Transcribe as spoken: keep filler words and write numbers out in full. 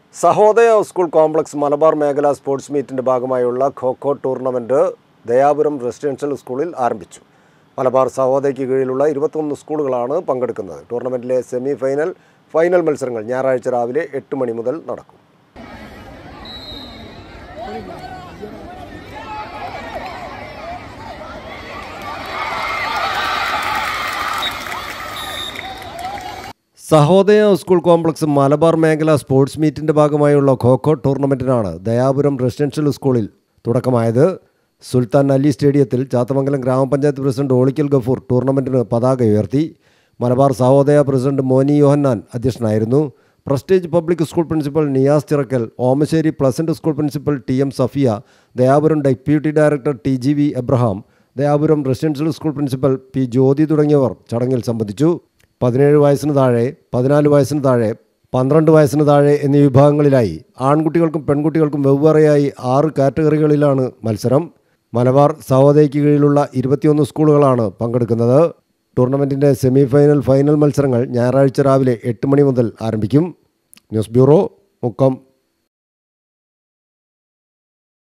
Sahodaya school complex Malabar മേഖലാ sports മീറ്റിൻ്റെ ഭാഗമായുള്ള ഖോ-ഖോ tournament Dayapuram residential സ്കൂളിൽ ആരംഭിച്ചു. മലബാർ സഹോദയയ്ക്ക് കീഴിലുള്ള ഇരുപത്തൊന്ന് സ്കൂളുകളാണ് പങ്കെടുക്കുന്നത്. ടൂർണമെൻറ്റിലെ സെമി ഫൈനൽ, ഫൈനൽ മത്സരങ്ങൾ ഞായറാഴ്ച രാവിലെ എട്ട് മണി മുതൽ നടക്കും. സഹോദയ സ്കൂൾ കോംപ്ലക്സ് മലബാർ മേഖല സ്പോർട്സ് മീറ്റിൻ്റെ ഭാഗമായുള്ള ഖോ-ഖോ ടൂർണമെൻറ്റിനാണ് ദയാപുരം റെസിഡൻഷ്യൽ സ്കൂളിൽ തുടക്കമായത്. സുൽത്താൻ അലി സ്റ്റേഡിയത്തിൽ ചാത്തമംഗലം ഗ്രാമപഞ്ചായത്ത് പ്രസിഡന്റ് ഓളിക്കൽ ഗഫൂർ ടൂർണമെൻറ്റിന് പതാക ഉയർത്തി. മലബാർ സഹോദയ പ്രസിഡന്റ് മോനി യോഹന്നാൻ അധ്യക്ഷനായിരുന്നു. Prestige public school principal Niyas Chirakkal, Omassery pleasant school principal T M Safiya, Dayapuram deputy director T G V Abraham, Dayapuram residential school principal P Jyothi തുടങ്ങിയവർ ചടങ്ങിൽ സംബന്ധിച്ചു. പതിനേഴ് വയസ്സിന് താഴെ, പതിനാല് വയസ്സിന് താഴെ, പന്ത്രണ്ട് വയസ്സിന് താഴെ എന്നീ വിഭാഗങ്ങളിലായി ആൺകുട്ടികൾക്കും പെൺകുട്ടികൾക്കും വെവ്വേറെയായി ആറ് കാറ്റഗറികളിലാണ് മത്സരം. മലബാർ സഹോദയയ്ക്ക് കീഴിലുള്ള ഇരുപത്തിയൊന്ന് സ്കൂളുകളാണ് പങ്കെടുക്കുന്നത്. ടൂർണമെൻറ്റിൻ്റെ സെമി ഫൈനൽ, ഫൈനൽ മത്സരങ്ങൾ ഞായറാഴ്ച രാവിലെ എട്ട് മണി മുതൽ ആരംഭിക്കും. News bureau, Mukkam.